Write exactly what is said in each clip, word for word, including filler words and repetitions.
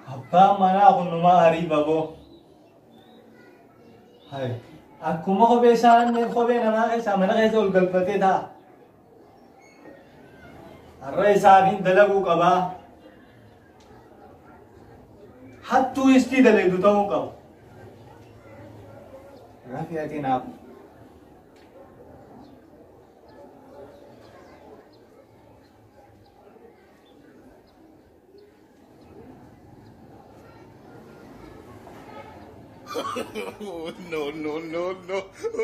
Abbaan manaa kun numaa hariiba boo. Hai. Akkuma kophee isaanii kophee namaa keessaa mana keessa ol galfatee ta'a. Har'a isaaniin dalaguu qabaa. Hattuu istii dalaydu ta'uu qabu. Rafii ati naaf. No, no, no, no.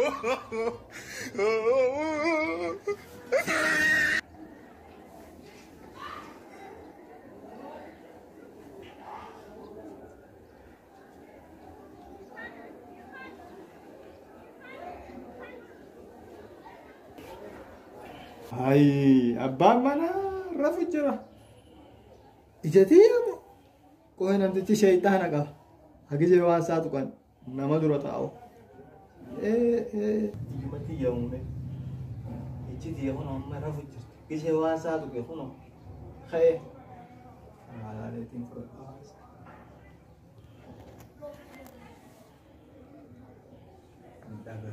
Hai, abbaan manaa rafu jira. Ijatii amo. Qo'ee namtichi shayitaana qaba. Hagijee waan saatu kan nama dura taa'u. Eh eh. Iyyumatti yaamume. Ijjiti kun amma rafu jirti. Gijee waan saatu ke kun. Ka'ee. Maalaaleetiin fudhata. Daga.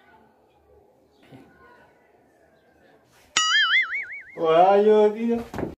Wah, yo dia.